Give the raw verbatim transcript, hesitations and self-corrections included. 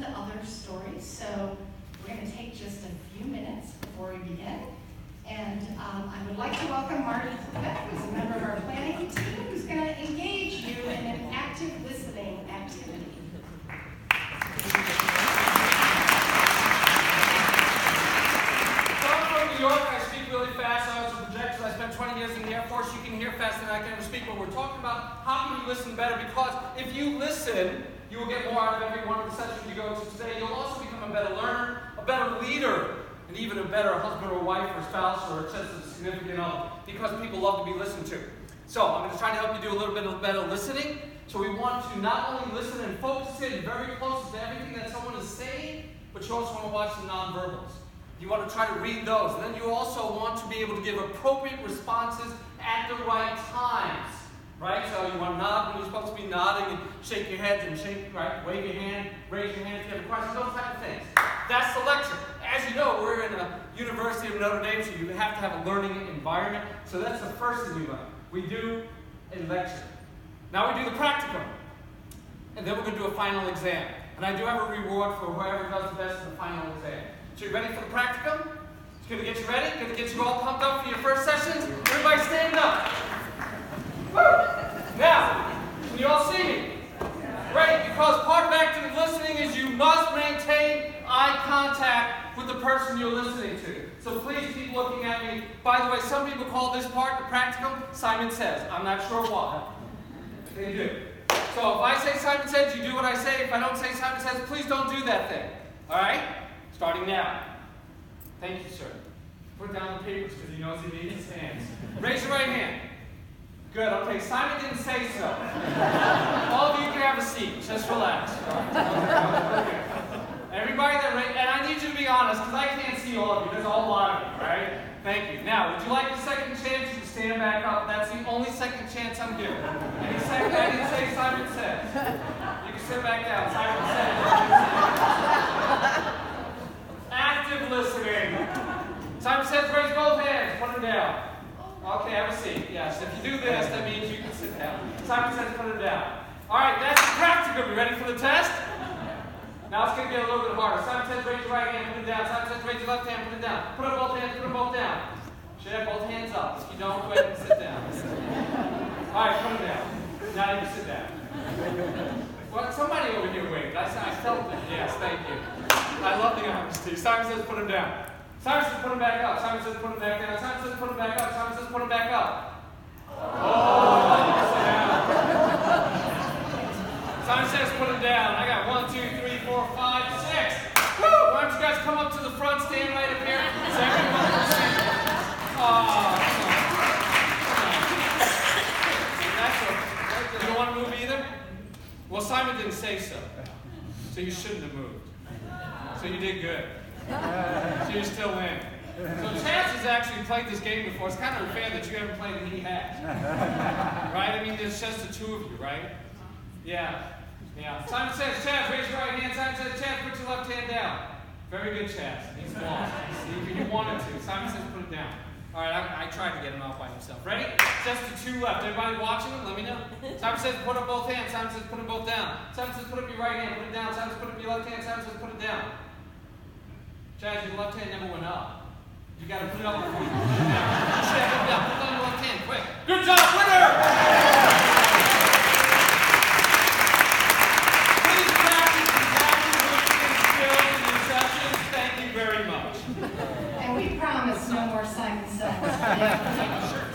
to other stories, so we're going to take just a few minutes before we begin. And um, I would like to welcome Marty Klubeck, who's a member of our planning team, who's going to engage you in an active listening activity. So I'm from New York. I speak really fast. I was a projector. I spent twenty years in the Air Force. You can hear faster than I can ever speak, but we're talking about how can you listen better, because if you listen, you will get more out of every one of the sessions you go to today. You'll also become a better learner, a better leader, and even a better husband or wife or spouse or just a significant other, because people love to be listened to. So I'm going to try to help you do a little bit of better listening. So we want to not only listen and focus in very close to everything that someone is saying, but you also want to watch the nonverbals. You want to try to read those. And then you also want to be able to give appropriate responses at the right times. Right? So you want to nod when you're supposed to be nodding, and shake your head and shake, right? Wave your hand, raise your hand if you have a question, those type of things. That's the lecture. As you know, we're in the University of Notre Dame, so you have to have a learning environment. So that's the first thing we learn. We do a lecture. Now we do the practicum. And then we're going to do a final exam. And I do have a reward for whoever does the best in the final exam. So you ready for the practicum? It's going to get you ready. Going to get you all pumped up for your first sessions. Everybody stand up. Woo! Now, can you all see me? Great, because part of active listening is you must maintain eye contact with the person you're listening to. So please keep looking at me. By the way, some people call this part, the practicum, Simon Says. I'm not sure why. They do. So if I say Simon Says, you do what I say. If I don't say Simon Says, please don't do that thing. All right? Starting now. Thank you, sir. Put down the papers because he knows he needs his hands. Raise your right hand. Good, okay, Simon didn't say so. All of you can have a seat, just relax. Okay. Everybody that raised, and I need you to be honest, because I can't see all of you, there's a whole lot of you, right? Thank you. Now, would you like a second chance? You can stand back up. That's the only second chance I'm giving. Any second, I didn't say Simon Says. You can sit back down, Simon Says. Active listening. Simon Says, raise both hands, put them down. Okay, have a seat. Yes, if you do this, that means you can sit down. Simon Says, put it down. All right, that's the practicum. You ready for the test? Now it's going to get a little bit harder. Simon Says, raise your right hand, put it down. Simon Says, raise your left hand, put it down. Put up both hands, put them both down. Should have both hands up. If you don't, go ahead and sit down. All right, put them down. Now you can sit down. Well, somebody over here waved. I, I felt it. Yes, thank you. I love the honesty. Simon Says, put them down. Simon Says, put him back up. Simon Says, put him back down. Simon Says, put him back up. Simon Says, put him back up. Oh, sit down. Simon Says, put him down. I got one, two, three, four, five, six. Woo! Why don't you guys come up to the front, stand right up here. So everyone can see. Oh, that's a, you don't want to move either? Well, Simon didn't say so. So you shouldn't have moved. So you did good. So you're still in. So Chaz has actually played this game before. It's kind of unfair that you haven't played and he has. Right? I mean, there's just the two of you, right? Yeah. Yeah. Simon Says, Chaz, raise your right hand. Simon Says, Chaz, put your left hand down. Very good, Chaz. He's lost. He, he wanted to. Simon Says, put it down. All right, I, I tried to get him out by himself. Ready? Just the two left. Everybody watching him, let me know. Simon Says, put up both hands. Simon Says, put them both down. Simon Says, put up your right hand. Put it down. Simon Says, put up your left hand. Simon Says, put it down. Chaz, your left hand never went up. You got to put it up before you put it down. Chaz, put it down. Put it on your left hand, quick. Good job, winner! Please practice exactly listening skills in your sessions. Thank you very much. And we promise no more Simon Says.